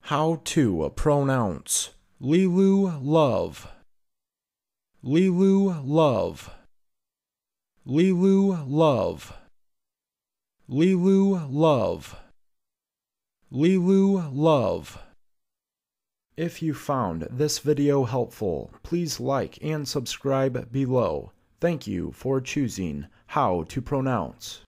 How to pronounce Lelu love. Lelu love. Lelu love. Lelu love. Lelu love. If you found this video helpful, please like and subscribe below. Thank you for choosing How to Pronounce.